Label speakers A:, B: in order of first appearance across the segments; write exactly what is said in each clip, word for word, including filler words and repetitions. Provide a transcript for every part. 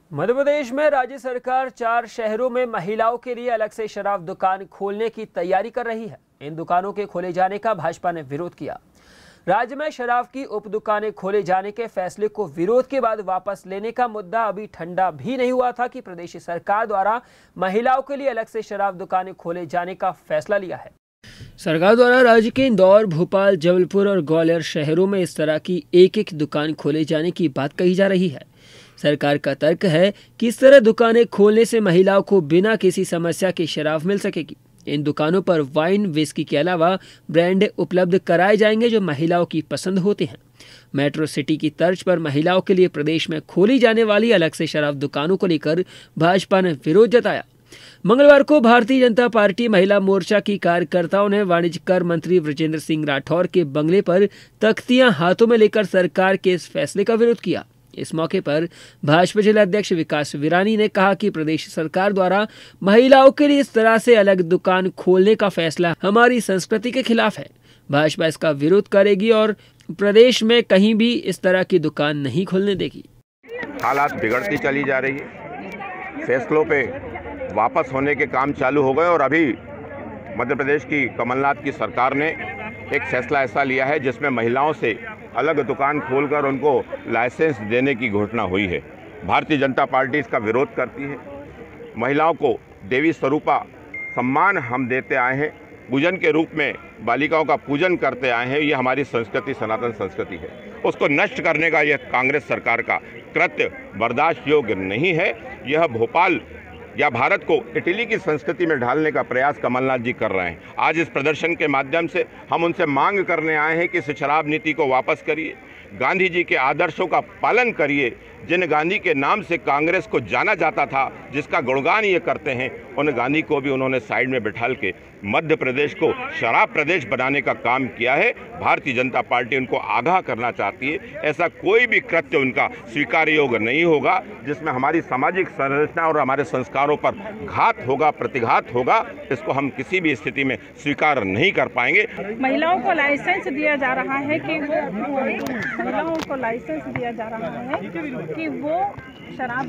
A: मध्य प्रदेश में राज्य सरकार चार शहरों में महिलाओं के लिए अलग से शराब दुकान खोलने की तैयारी कर रही है। इन दुकानों के खोले जाने का भाजपा ने विरोध किया। राज्य में शराब की उप दुकानें खोले जाने के फैसले को विरोध के बाद वापस लेने का मुद्दा अभी ठंडा भी नहीं हुआ था कि प्रदेश सरकार द्वारा महिलाओं के लिए अलग से शराब दुकानें खोले जाने का फैसला लिया है। सरकार द्वारा राज्य के इंदौर, भोपाल, जबलपुर और ग्वालियर शहरों में इस तरह की एक एक दुकान खोले जाने की बात कही जा रही है। सरकार का तर्क है कि इस तरह दुकानें खोलने से महिलाओं को बिना किसी समस्या के शराब मिल सकेगी। इन दुकानों पर वाइन, विस्की के अलावा ब्रांड उपलब्ध कराए जाएंगे जो महिलाओं की पसंद होते हैं। मेट्रो सिटी की तर्ज पर महिलाओं के लिए प्रदेश में खोली जाने वाली अलग से शराब दुकानों को लेकर भाजपा ने विरोध जताया। मंगलवार को भारतीय जनता पार्टी महिला मोर्चा की कार्यकर्ताओं ने वाणिज्य कर मंत्री वृजेंद्र सिंह राठौर के बंगले पर तख्तियां हाथों में लेकर सरकार के इस फैसले का विरोध किया। इस मौके पर भाजपा जिला अध्यक्ष विकास विरानी ने कहा कि प्रदेश सरकार द्वारा महिलाओं के लिए इस तरह से अलग दुकान खोलने का फैसला हमारी संस्कृति के खिलाफ है। भाजपा इसका विरोध करेगी और प्रदेश में कहीं भी इस तरह की दुकान नहीं खोलने देगी।
B: हालात बिगड़ती चली जा रही है, फैसलों पे वापस होने के काम चालू हो गए और अभी मध्य प्रदेश की कमलनाथ की सरकार ने एक फैसला ऐसा लिया है जिसमें महिलाओं से अलग दुकान खोलकर उनको लाइसेंस देने की घोषणा हुई है। भारतीय जनता पार्टी इसका विरोध करती है। महिलाओं को देवी स्वरूपा सम्मान हम देते आए हैं, पूजन के रूप में बालिकाओं का पूजन करते आए हैं। ये हमारी संस्कृति, सनातन संस्कृति है। उसको नष्ट करने का यह कांग्रेस सरकार का कृत्य बर्दाश्त योग्य नहीं है। यह भोपाल या भारत को इटली की संस्कृति में ढालने का प्रयास कमलनाथ जी कर रहे हैं। आज इस प्रदर्शन के माध्यम से हम उनसे मांग करने आए हैं कि इस शराब नीति को वापस करिए, गांधी जी के आदर्शों का पालन करिए। जिन गांधी के नाम से कांग्रेस को जाना जाता था, जिसका गुणगान ये करते हैं, उन गांधी को भी उन्होंने साइड में बिठाल के मध्य प्रदेश को शराब प्रदेश बनाने का काम किया है। भारतीय जनता पार्टी उनको आगाह करना चाहती है। ऐसा कोई भी कृत्य उनका स्वीकार योग्य नहीं होगा जिसमें हमारी सामाजिक संरचना और हमारे संस्कारों पर घात होगा, प्रतिघात होगा। इसको हम किसी भी स्थिति में स्वीकार नहीं कर पाएंगे।
C: महिलाओं को लाइसेंस दिया जा रहा है कि वो महिलाओं को लाइसेंस दिया जा रहा है कि वो शराब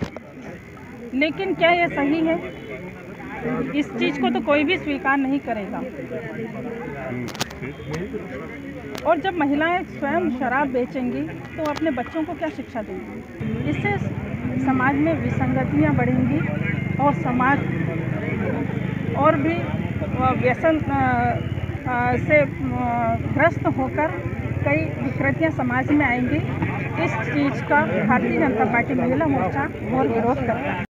C: बेचें, लेकिन क्या ये सही है? इस चीज़ को तो कोई भी स्वीकार नहीं करेगा। और जब महिलाएं स्वयं शराब बेचेंगी तो अपने बच्चों को क्या शिक्षा देंगी? इससे समाज में विसंगतियां बढ़ेंगी और समाज और भी व्यसन से ग्रस्त होकर कई विकृतियां समाज में आएंगी। इस चीज़ का भारतीय जनता पार्टी महिला मोर्चा और विरोध करता है।